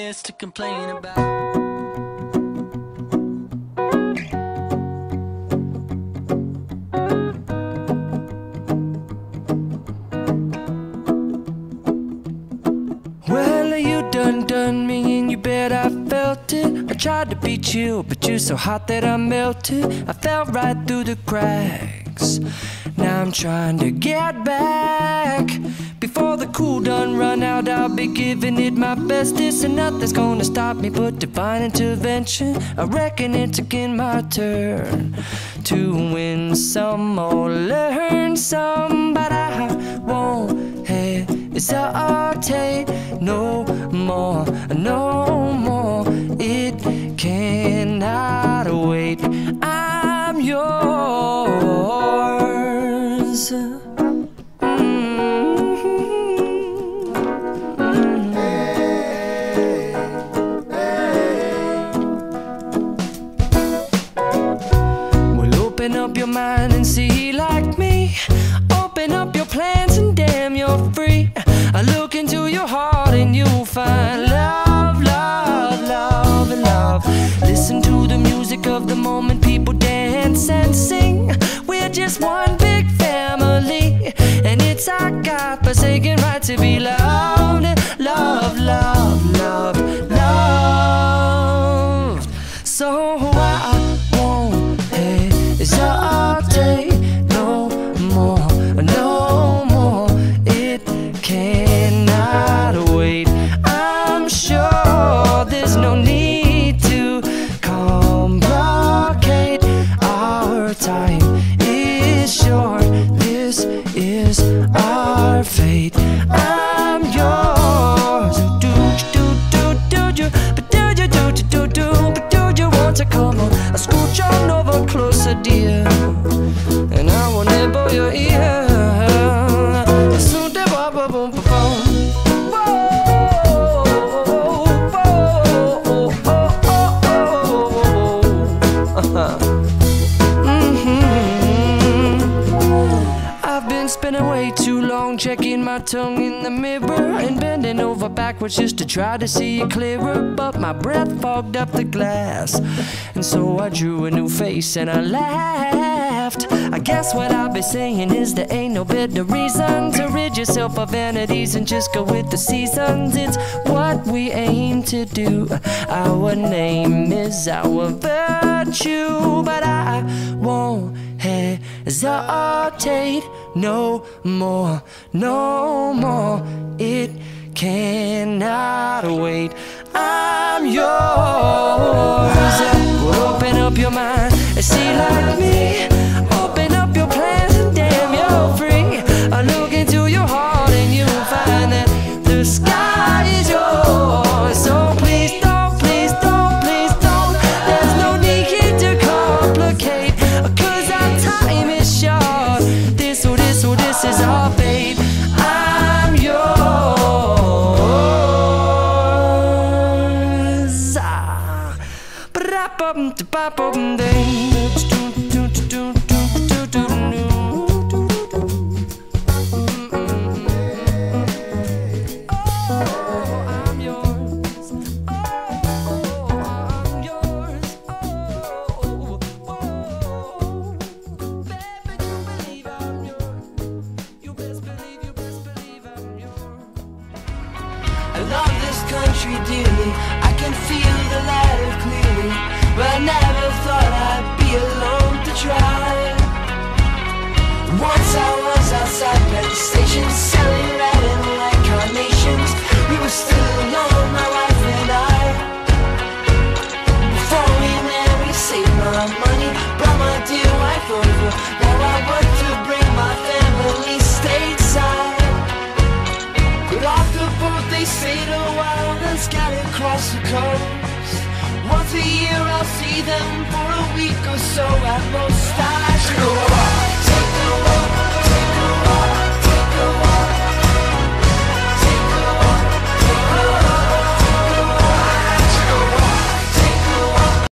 this to complain about. Well, you done me and you bet I felt it. I tried to be chill, but you're so hot that I melted. I fell right through the cracks. Now I'm trying to get back. Before the cool done run out, I'll be giving it my bestest, and nothing's gonna stop me but divine intervention. I reckon it's again my turn to win some or learn some, but I won't hesitate no more, no more. It cannot wait. I'm yours. Well, open up your mind and see like me. Open up your plans and damn, you're free. I look into your heart and you'll find love, love, love, and love. Listen to the music of the moment, people dance and sing. We're just one big family, and it's our God-forsaken right to be loved, love, love, love, loved. So I won't hesitate no more, no more. It cannot wait. I'm sure there's no need to complicate. Our time is short. This is our fate. I'm yours. Do you, but do you, but do you want to come on? I scooch on over closer, dear, and I will nibble your ear. I've been spending way too long checking my tongue in the mirror and bending over backwards just to try to see it clearer, but my breath fogged up the glass, and so I drew a new face and I laughed. I guess what I'll be saying is there ain't no better reason to rid yourself of vanities and just go with the seasons. It's what we aim to do. Our name is our virtue, but I won't hesitate no more, no more. It cannot wait. I'm yours. Well, open up your mind and see like me. Open up your plans and damn, you're free. I look into your heart and you'll find that the sky is yours. So please don't, please don't, please don't. There's no need to complicate, 'cause our time is short. This is our fate. I'm yours. I love this country dearly, I can feel the light clearly, but I never thought I'd be alone to try. Once I was outside the station selling red and white carnations. We were still alone, my wife and I. Before we married, saved my money, brought my dear wife over. Now I work to bring my family stateside. But off the boat they stayed a while, then scattered across the coast. Once a year I'll see them for a week or so at most. I go